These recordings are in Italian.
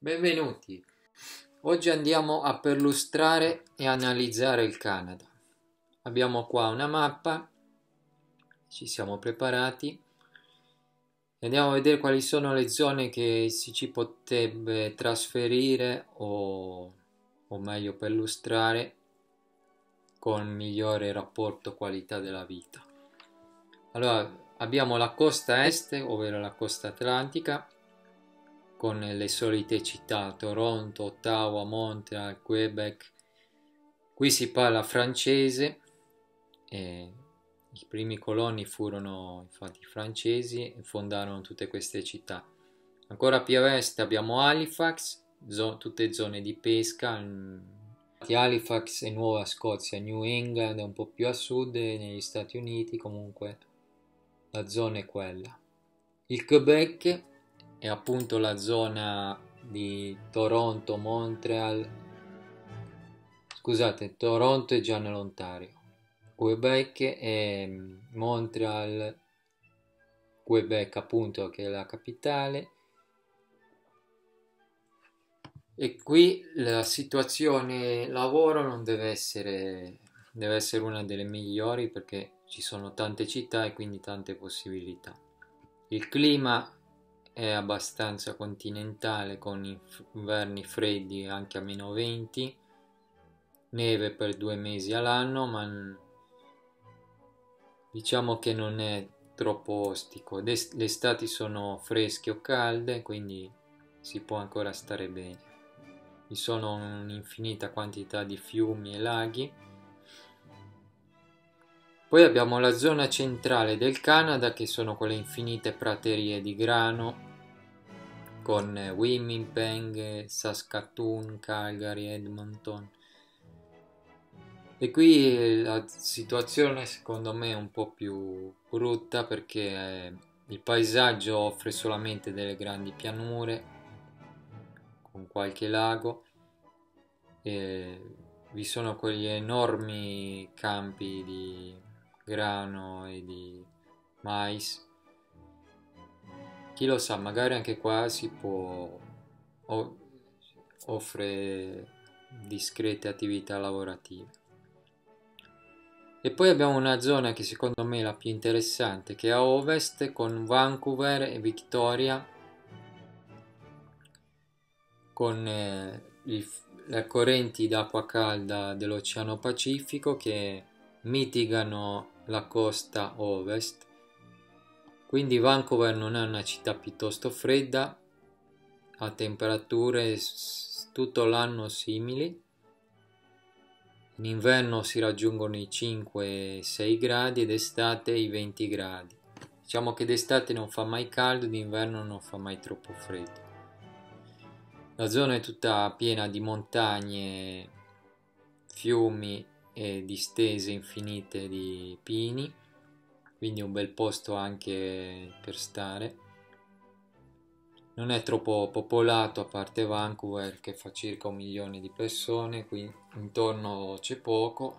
Benvenuti! Oggi andiamo a perlustrare e analizzare il Canada. Abbiamo qua una mappa, ci siamo preparati e andiamo a vedere quali sono le zone che ci potrebbe trasferire o meglio perlustrare con migliore rapporto qualità della vita. Allora, abbiamo la costa est, ovvero la costa atlantica, con le solite città: Toronto, Ottawa, Montreal, Quebec. Qui si parla francese e i primi coloni furono infatti francesi e fondarono tutte queste città. Ancora più a est abbiamo Halifax, tutte zone di pesca. Halifax e Nuova Scozia, New England è un po' più a sud negli Stati Uniti, comunque la zona è quella. Il Quebec è appunto la zona di Toronto, Montreal, scusate, Toronto è già nell'Ontario, Quebec e Montreal, Quebec appunto che è la capitale. E qui la situazione lavoro non deve essere una delle migliori, perché ci sono tante città e quindi tante possibilità. Il clima è abbastanza continentale, con inverni freddi anche a -20, neve per 2 mesi all'anno, ma diciamo che non è troppo ostico. Le estati sono fresche o calde, quindi si può ancora stare bene. Vi sono un'infinita quantità di fiumi e laghi. Poi abbiamo la zona centrale del Canada, che sono quelle infinite praterie di grano, con Winnipeg, Saskatoon, Calgary, Edmonton. E qui la situazione secondo me è un po' più brutta, perché il paesaggio offre solamente delle grandi pianure con qualche lago, e vi sono quegli enormi campi di grano e di mais. Chi lo sa, magari anche qua si può offre discrete attività lavorative. E poi abbiamo una zona che secondo me è la più interessante, che è a ovest, con Vancouver e Victoria, con le correnti d'acqua calda dell'Oceano Pacifico che mitigano la costa ovest. Quindi Vancouver non è una città piuttosto fredda, ha temperature tutto l'anno simili. In inverno si raggiungono i 5-6 gradi ed estate i 20 gradi. Diciamo che d'estate non fa mai caldo, d'inverno non fa mai troppo freddo. La zona è tutta piena di montagne, fiumi e distese infinite di pini, quindi un bel posto anche per stare. Non è troppo popolato, a parte Vancouver che fa circa 1 milione di persone, qui intorno c'è poco.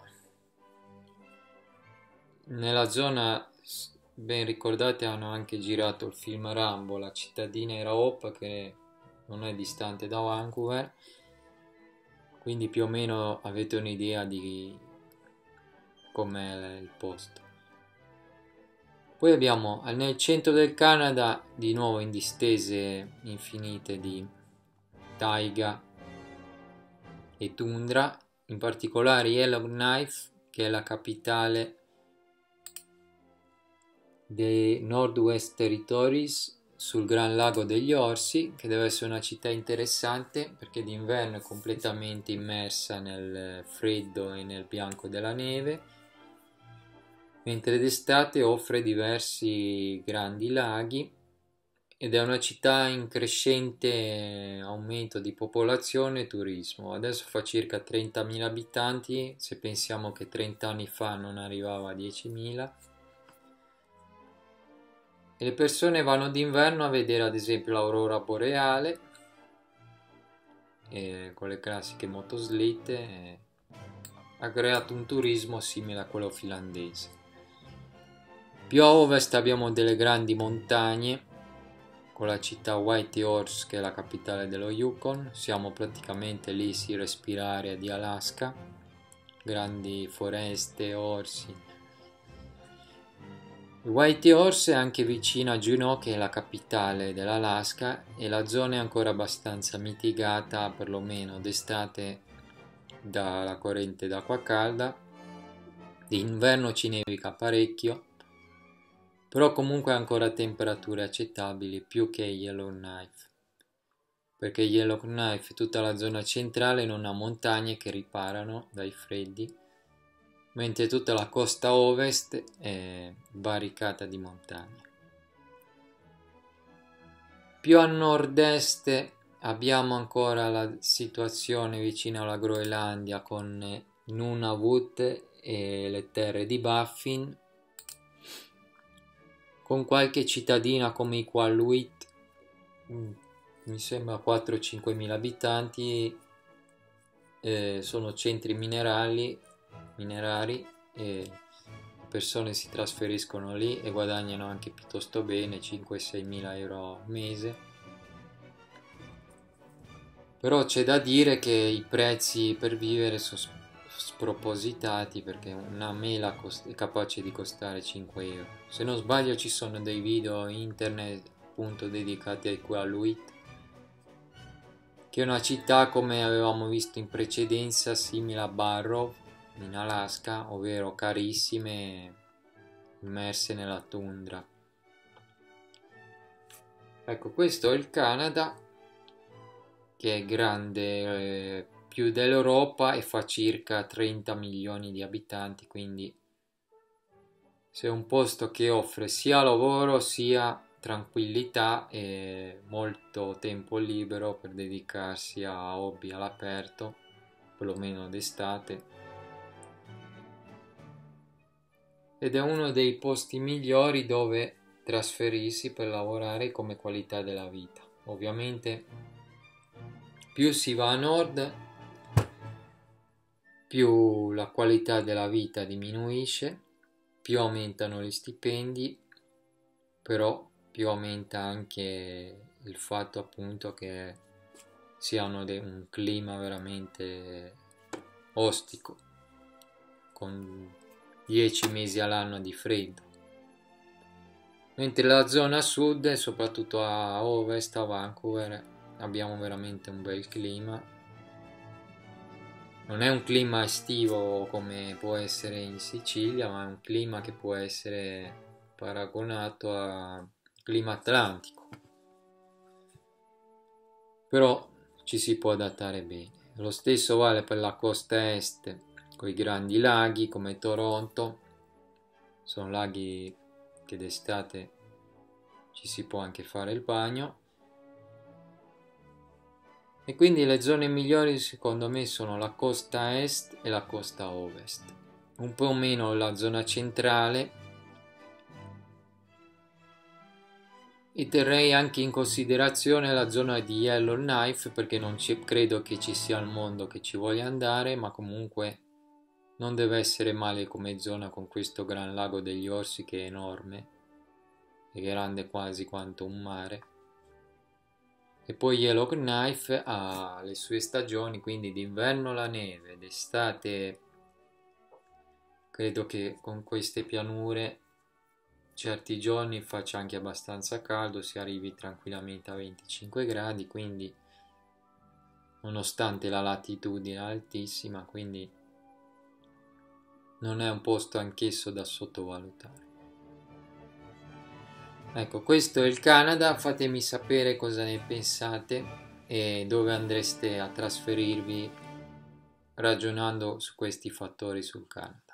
Nella zona, ben ricordate, hanno anche girato il film Rambo. La cittadina era Hope, che non è distante da Vancouver, quindi più o meno avete un'idea di com'è il posto. Poi abbiamo nel centro del Canada, di nuovo in distese infinite di taiga e tundra, in particolare Yellowknife, che è la capitale dei Northwest Territories, sul Gran Lago degli Orsi, che deve essere una città interessante perché d'inverno è completamente immersa nel freddo e nel bianco della neve, mentre d'estate offre diversi grandi laghi, ed è una città in crescente aumento di popolazione e turismo. Adesso fa circa 30.000 abitanti, se pensiamo che 30 anni fa non arrivava a 10.000. E le persone vanno d'inverno a vedere ad esempio l'aurora boreale, con le classiche motoslitte. Ha creato un turismo simile a quello finlandese. Più a ovest abbiamo delle grandi montagne con la città Whitehorse, che è la capitale dello Yukon. Siamo praticamente lì, si respira aria di Alaska, grandi foreste, orsi. Whitehorse è anche vicino a Juneau, che è la capitale dell'Alaska, e la zona è ancora abbastanza mitigata, perlomeno d'estate, dalla corrente d'acqua calda. D'inverno ci nevica parecchio, però comunque ancora temperature accettabili, più che Yellowknife, perché Yellowknife, tutta la zona centrale, non ha montagne che riparano dai freddi, mentre tutta la costa ovest è barricata di montagne. Più a nord-est abbiamo ancora la situazione vicino alla Groenlandia con Nunavut e le terre di Baffin, con qualche cittadina come Iqaluit, mi sembra 4-5 mila abitanti, sono centri minerari e le persone si trasferiscono lì e guadagnano anche piuttosto bene, 5-6 mila euro al mese. Però c'è da dire che i prezzi per vivere sono spropositati, perché una mela è capace di costare 5 euro. Se non sbaglio ci sono dei video internet appunto dedicati a Iqaluit, che è una città, come avevamo visto in precedenza, simile a Barrow in Alaska, ovvero carissime, immerse nella tundra. Ecco, questo è il Canada, che è grande, più dell'Europa, e fa circa 30 milioni di abitanti, quindi se è un posto che offre sia lavoro sia tranquillità e molto tempo libero per dedicarsi a hobby all'aperto, perlomeno d'estate, ed è uno dei posti migliori dove trasferirsi per lavorare come qualità della vita. Ovviamente più si va a nord, più la qualità della vita diminuisce, più aumentano gli stipendi, però più aumenta anche il fatto appunto che siano un clima veramente ostico, con 10 mesi all'anno di freddo. Mentre la zona sud, soprattutto a ovest, a Vancouver, abbiamo veramente un bel clima. Non è un clima estivo come può essere in Sicilia, ma è un clima che può essere paragonato a clima atlantico, però ci si può adattare bene. Lo stesso vale per la costa est, con i grandi laghi come Toronto. Sono laghi che d'estate ci si può anche fare il bagno, e quindi le zone migliori secondo me sono la costa est e la costa ovest, un po' meno la zona centrale. E terrei anche in considerazione la zona di Yellowknife, perché non credo che ci sia al mondo che ci voglia andare, ma comunque non deve essere male come zona, con questo gran lago degli orsi che è enorme, è grande quasi quanto un mare. E poi Yellowknife ha le sue stagioni, quindi d'inverno la neve, d'estate credo che con queste pianure certi giorni faccia anche abbastanza caldo, si arrivi tranquillamente a 25 gradi, quindi nonostante la latitudine altissima, quindi non è un posto anch'esso da sottovalutare. Ecco, questo è il Canada, fatemi sapere cosa ne pensate e dove andreste a trasferirvi ragionando su questi fattori sul Canada.